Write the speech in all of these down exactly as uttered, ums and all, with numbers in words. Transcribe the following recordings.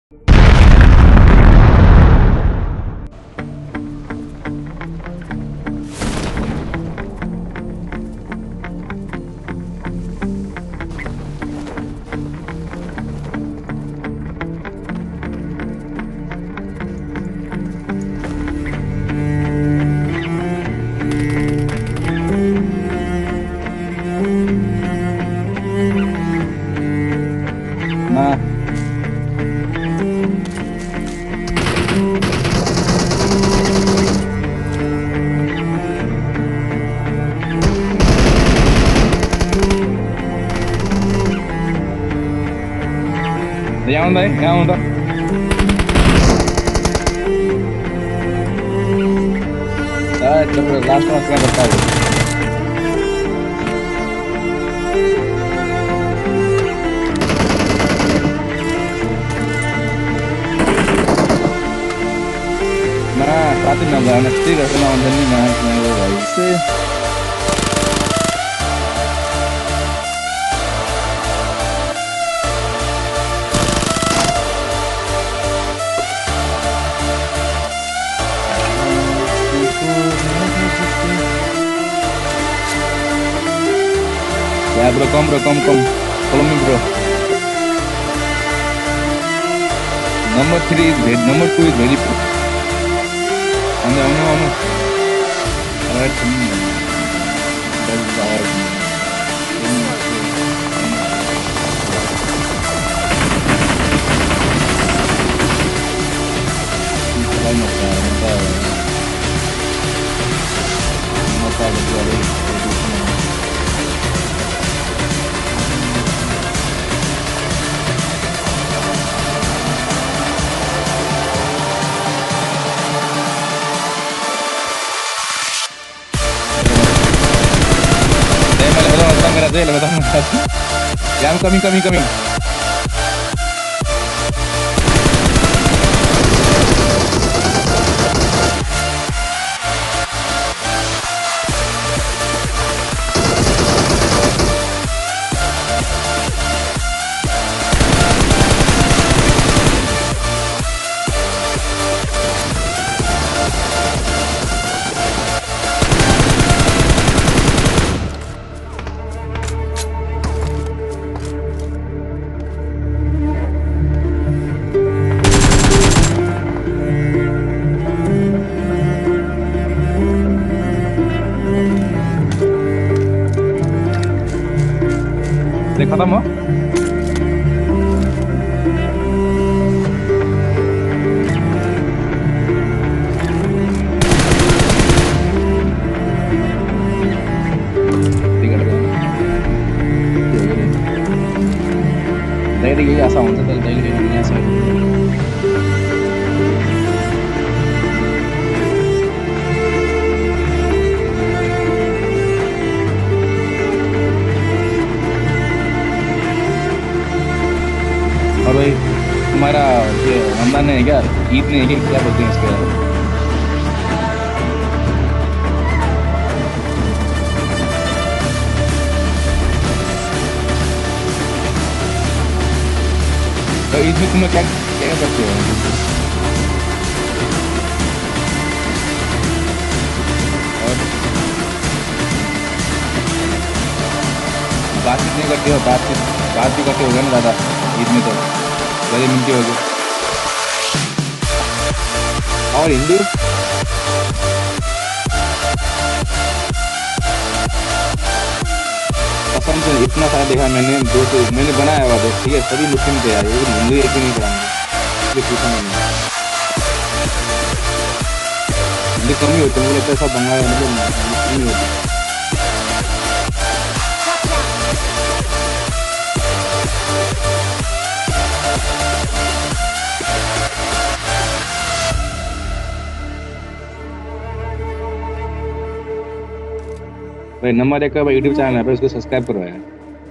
ఏముంది ఏముందో last month పెట్టాలి. मैं काफी नजर नक्की रखना नहीं मैं मेरे भाई से ya bro kom bro kom kom follow me bro. Number three is very, number two is very poor. Anu anu anu. Alright. That is our. Deh, lepas tu, yang coming, coming, coming. खत्म हो direct यही आसा हुन्छ तर direct यहाँ छ और भाई तुम्हारा ये रमजान है क्या, ईद नहीं है क्या, क्या बोलते हैं इसके? तो ईद में तुम्हें क्या क्या करते हो? और बातचीत नहीं करते हो? बातचीत बात भी करते होगे ना ज़्यादा ईद में? तो गले मिलते हो गए। और हिंदी कसम से इतना सारा देखा मैंने, दो तो मैंने बनाया हुआ दोस्त, ठीक है, सभी मुस्लिम थे यार, ये हिंदी एक ही नहीं पढ़ाएंगे, ये पूछा मैंने। हिंदी कम ही होते, मुझे लगता है सब बंगाली मतलब मुस्लिम ही होते। भाई नंबर एक का भाई यूट्यूब चैनल है भाई, उसको सब्सक्राइब करो यार।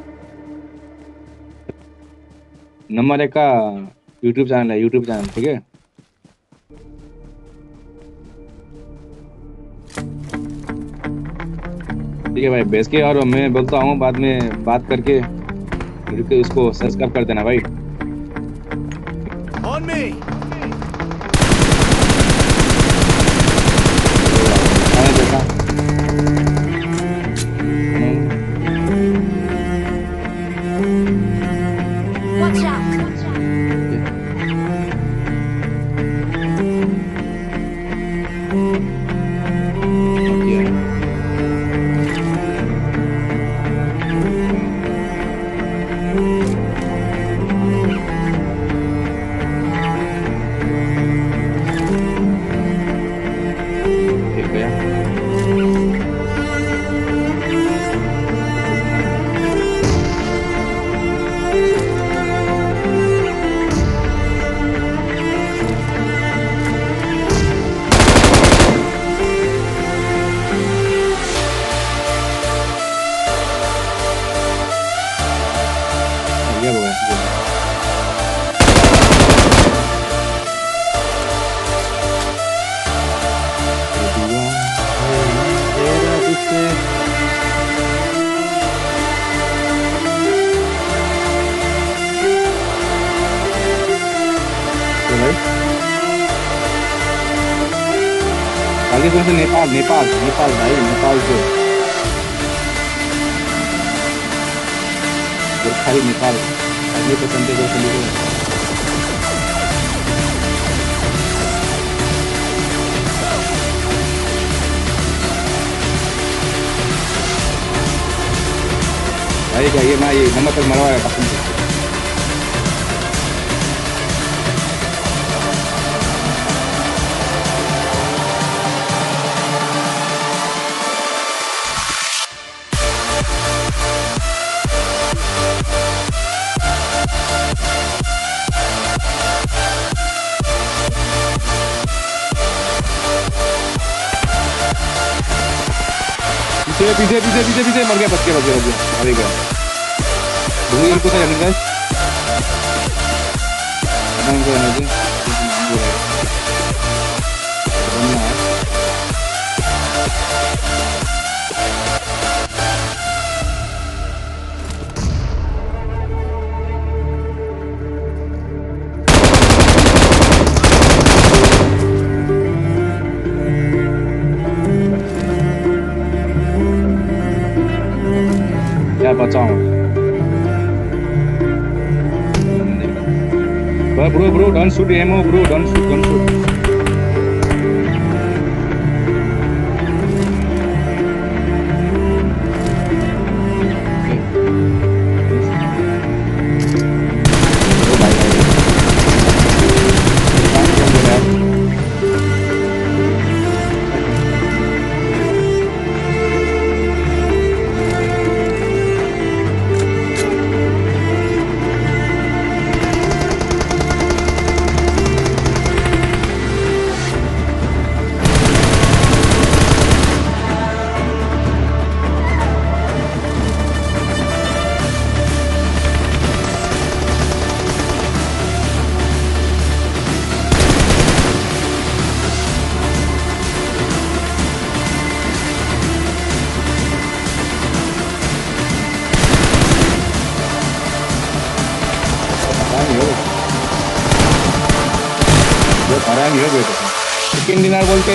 नंबर एक का यूट्यूब चैनल है, यूट्यूब चैनल, ठीक है। ठीक है भाई बेच के, और मैं बोलता हूँ बाद में बात करके उसको सब्सक्राइब कर देना भाई। me. Ayo देखा Watch out! Watch out! आगे कौन से नेपाल नेपाल नेपाल भाई नेपाल से खाली नेपाल आगे पसंद है जो आएगा ये ना ये नंबर तक मरवाएगा पसंद है पीछे पीछे पीछे पीछे पीछे मर गया बच गया बच गया बच गया अरे गया दूर इनको था जाने गाइस पता नहीं क्या है बनना है क्या बचाऊं bro bro don't shoot ammo bro don't shoot don't shoot आराम हो बेटा चिकन डिनर बोलते